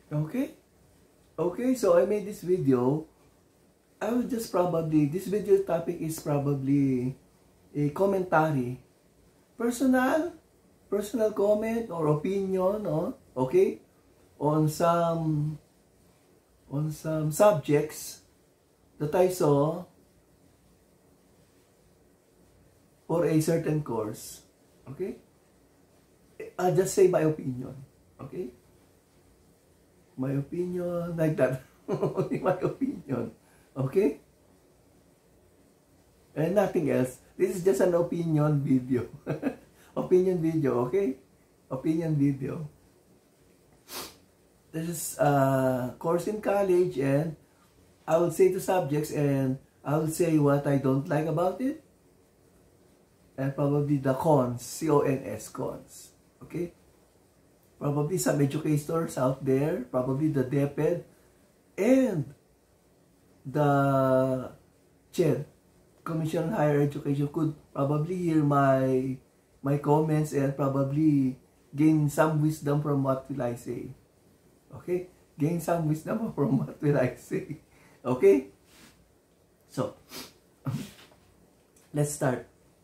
Okay? Okay, so I made this video. I will just probably, this video topic is probably a commentary. Personal comment or opinion, okay? On some subjects that I saw for a certain course. Okay? I'll just say my opinion. Okay? My opinion, like that. Only my opinion. Okay? And nothing else. This is just an opinion video. Opinion video, okay? Opinion video. This is a course in college, and I will say the subjects and I will say what I don't like about it. And probably the cons, C-O-N-S, cons. Okay? Probably some educators out there, probably the DePed, and the CHED, Commission on Higher Education, could probably hear my comments and probably gain some wisdom from what will I say. Okay? Gain some wisdom from what will I say. Okay? So, let's start.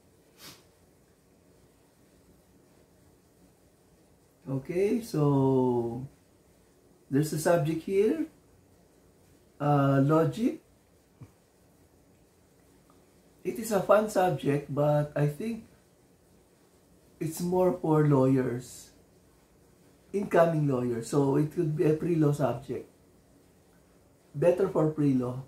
Okay, so there's a subject here, logic. It is a fun subject, but I think it's more for lawyers, incoming lawyers. So it could be a pre-law subject. Better for pre-law.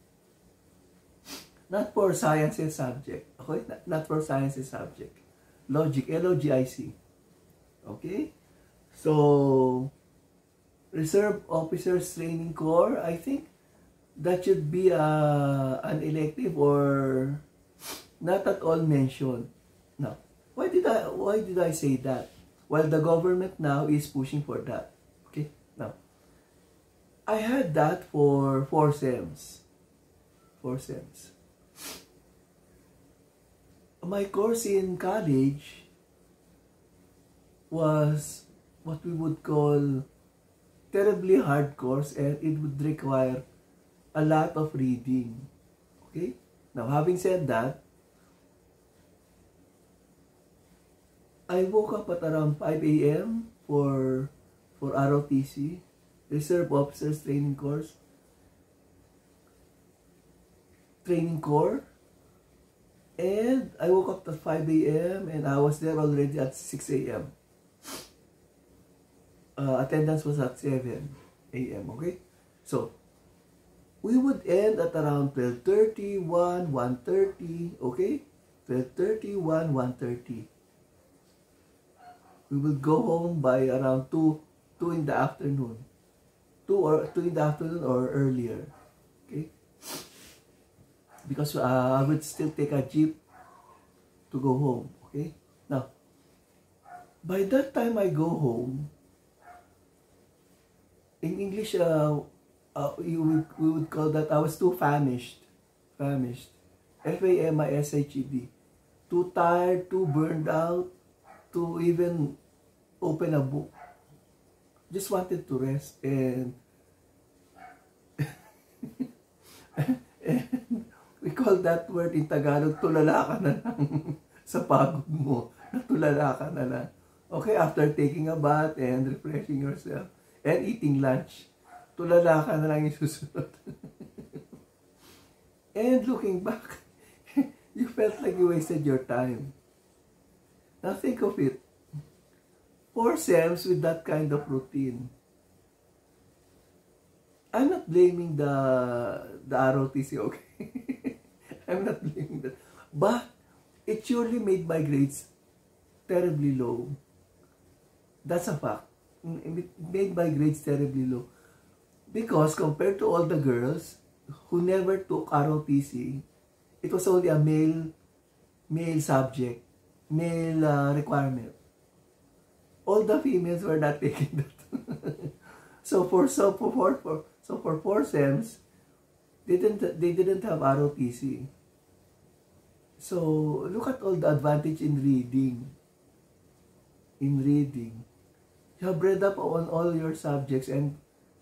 Not for sciences subject. Okay? Not for sciences subject. Logic, L-O-G-I-C. Okay? So, Reserve Officers Training Corps, I think that should be an elective or not at all mentioned. Now, why did I say that? Well, the government now is pushing for that. Okay? Now, I had that for 4 SEMs. 4 SEMs. My course in college was what we would call terribly hard course, and it would require a lot of reading. Okay? Now, having said that, I woke up at around 5 a.m. for ROTC, Reserve Officers Training Corps, and I woke up at 5 a.m. and I was there already at 6 a.m. Attendance was at 7 a.m. Okay? So, we would end at around 12:30, 1:30, okay? 12:30, 1:30. We would go home by around 2 in the afternoon. 2 in the afternoon or earlier. Okay? Because I would still take a jeep to go home. Okay? Now, by that time I go home, in English, we would call that I was too famished. F-A-M-I-S-H-E-D. Too tired, too burned out, to even open a book. Just wanted to rest, and we call that word in Tagalog, tulala ka na lang sa pagod mo. Natulala ka na lang. Okay, after taking a bath and refreshing yourself, and eating lunch, tulala ka na lang yung susunod. And looking back, you felt like you wasted your time. Now think of it. 4 SEMs with that kind of routine. I'm not blaming the ROTC, okay? I'm not blaming that. But it surely made my grades terribly low. That's a fact. It made my grades terribly low. Because compared to all the girls who never took ROTC, it was only a male subject, male requirement. All the females were not taking that. So for 4 SEMs, they didn't have ROTC. So look at all the advantage in reading. You have read up on all your subjects, and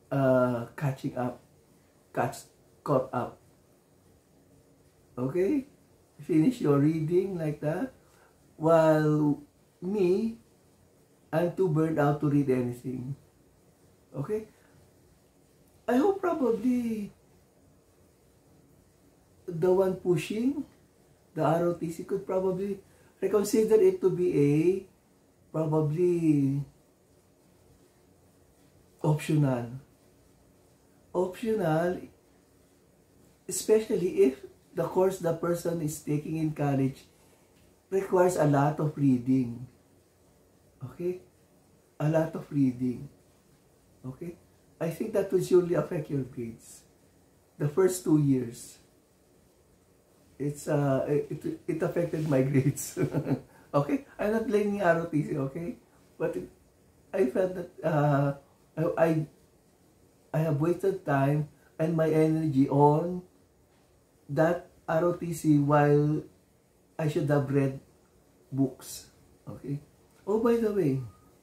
catching up, caught up. Okay? Finish your reading like that. While me, I'm too burned out to read anything. Okay? I hope probably the one pushing the ROTC could probably reconsider it to be a probably optional. Optional, especially if the course the person is taking in college requires a lot of reading. Okay? A lot of reading. Okay? I think that will surely affect your grades. The first 2 years. It affected my grades. Okay? I'm not blaming ROTC, okay? But I felt that I have wasted time and my energy on that ROTC while I should have read books. Okay? Oh, by the way,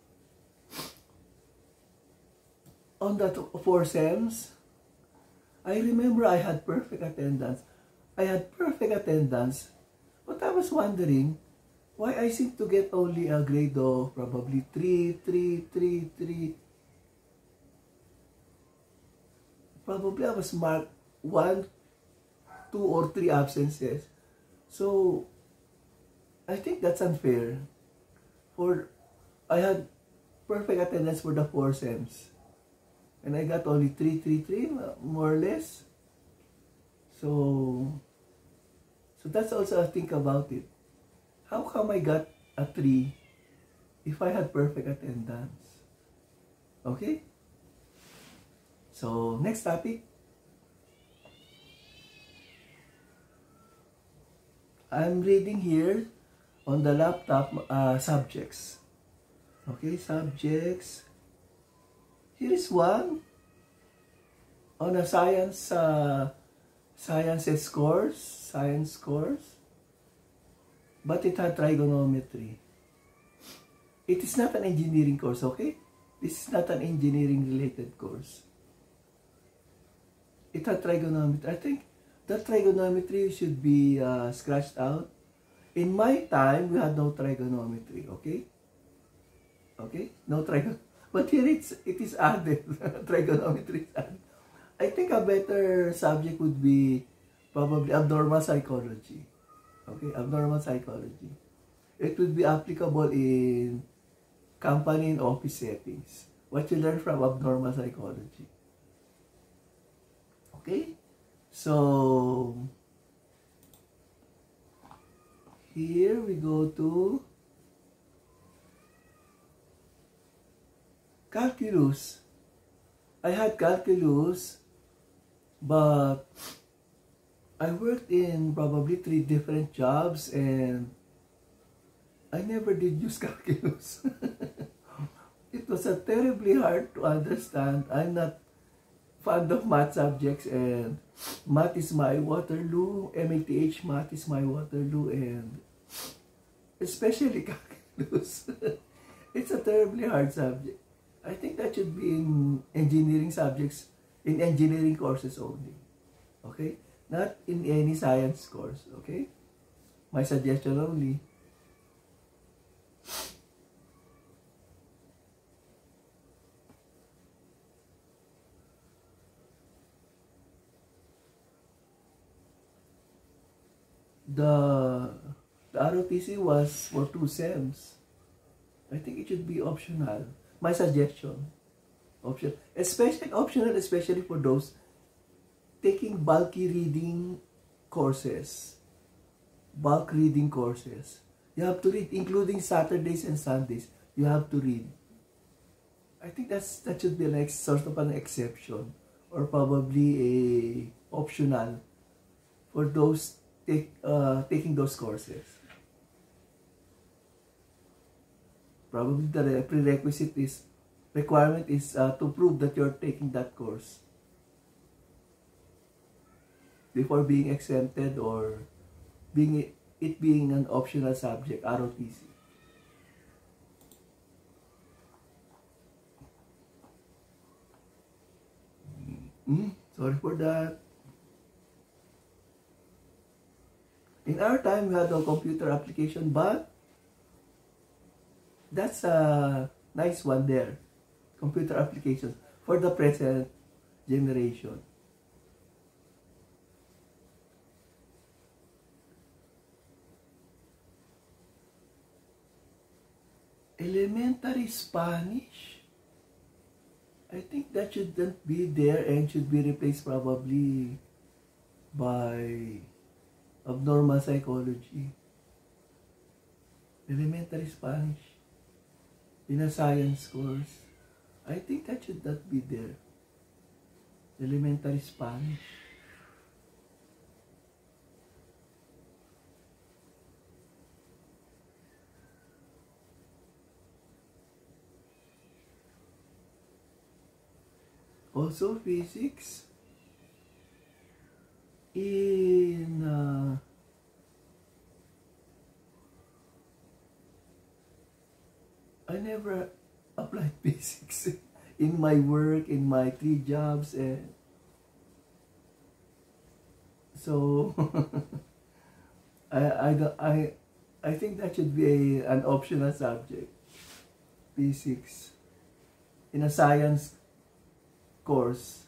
on that 4 SEMs, I remember I had perfect attendance. But I was wondering why I seem to get only a grade of probably 3. Probably I was marked 1, 2, or 3 absences. So, I think that's unfair. I had perfect attendance for the 4 SEMs. And I got only 3, more or less. So that's also a think about it. How come I got a 3 if I had perfect attendance? Okay? So, next topic. I'm reading here on the laptop subjects. Okay, subjects. Here is one on a science course, but it had trigonometry. It is not an engineering course, okay? This is not an engineering related course. It had trigonometry. I think that trigonometry should be scratched out. In my time, we had no trigonometry, okay? Okay? No trigonometry. But here it is added. Trigonometry is added. I think a better subject would be probably abnormal psychology. Okay? Abnormal psychology. It would be applicable in company and office settings. What you learn from abnormal psychology. Okay? So, here we go to calculus. I had calculus, but I worked in probably 3 different jobs and I never did use calculus. It was a terribly hard to understand. I'm not fond of math subjects and math is my Waterloo. MATH math is my Waterloo, and especially calculus. It's a terribly hard subject. I think that should be in engineering subjects, in engineering courses only. Okay? Not in any science course. Okay? My suggestion only. The ROTC was for 2 SEMs. I think it should be optional. My suggestion. Optional, especially for those taking bulky reading courses. Bulk reading courses. You have to read, including Saturdays and Sundays. You have to read. I think that should be like sort of an exception, or probably a optional for those taking those courses. Probably the requirement is to prove that you're taking that course before being exempted or being an optional subject, ROTC. Sorry for that. In our time, we had a computer application, but that's a nice one there. Computer applications for the present generation. Elementary Spanish. I think that shouldn't be there and should be replaced probably by abnormal psychology. Elementary Spanish in a science course. I think that should not be there. Elementary Spanish. Also physics in I never applied physics in my work, in my 3 jobs, and so I think that should be an optional subject, physics, in a science course.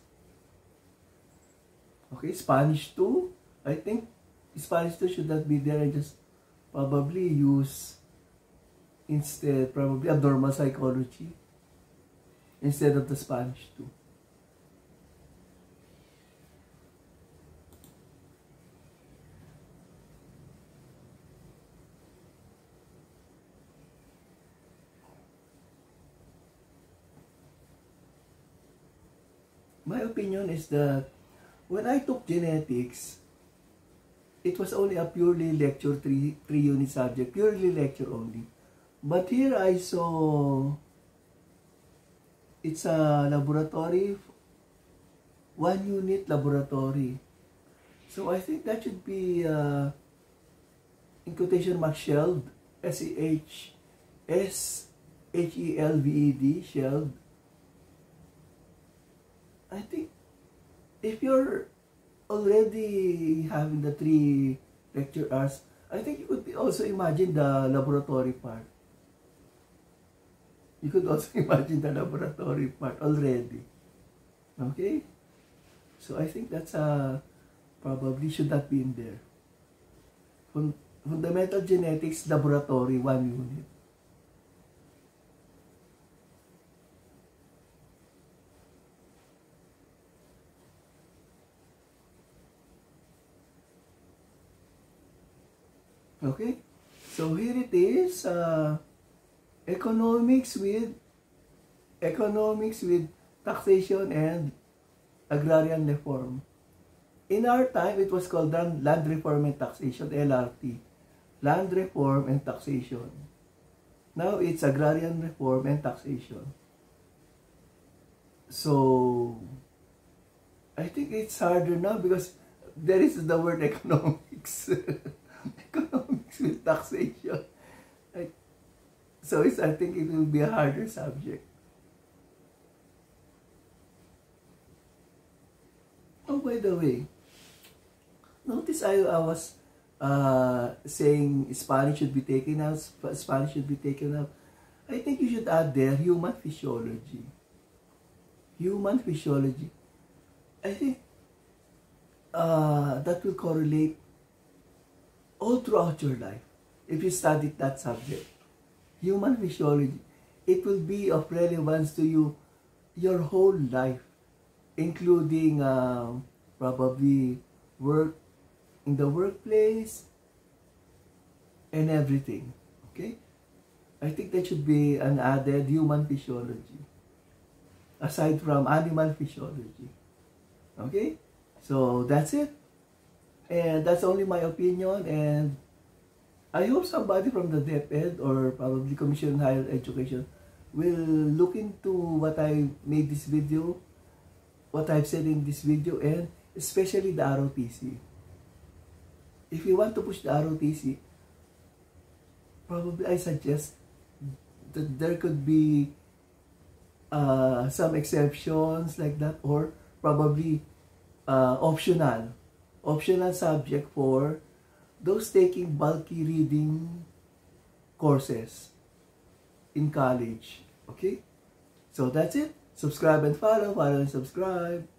Okay, Spanish too. I think Spanish too should not be there and just probably use instead probably abnormal psychology instead of the Spanish too. My opinion is that when I took genetics, it was only a purely lecture 3 unit subject, purely lecture only. But here I saw it's a laboratory, 1 unit laboratory. So I think that should be in quotation mark shelved, SHELVED, shelved. I think if you're already having the 3 lecture hours, I think you could also imagine the laboratory part. You could also imagine the laboratory part already. Okay? So I think that's probably should not be in there. Fundamental genetics laboratory, 1 unit. Okay, so here it is, economics with taxation and agrarian reform. In our time, it was called land reform and taxation, LRT, land reform and taxation. Now it's agrarian reform and taxation. So I think it's harder now because there is the word economics. Economics with taxation. So I think it will be a harder subject. Oh, by the way, notice I was saying Spanish should be taken out. Spanish should be taken out. I think you should add there human physiology. Human physiology. I think that will correlate all throughout your life if you study that subject. Human physiology. It will be of relevance to you your whole life, including probably work in the workplace and everything. Okay? I think that should be an added human physiology aside from animal physiology. Okay? So that's it. And that's only my opinion, and I hope somebody from the DePed or probably Commission on Higher Education will look into what I made this video, what I've said in this video, and especially the ROTC. If you want to push the ROTC, probably I suggest that there could be some exceptions like that, or probably optional subject for those taking bulky reading courses in college. Okay? So that's it. Subscribe and follow and subscribe.